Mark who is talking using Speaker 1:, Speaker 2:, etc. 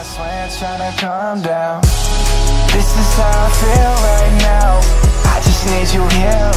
Speaker 1: swear trying to calm down. This is how I feel right now. I just need you here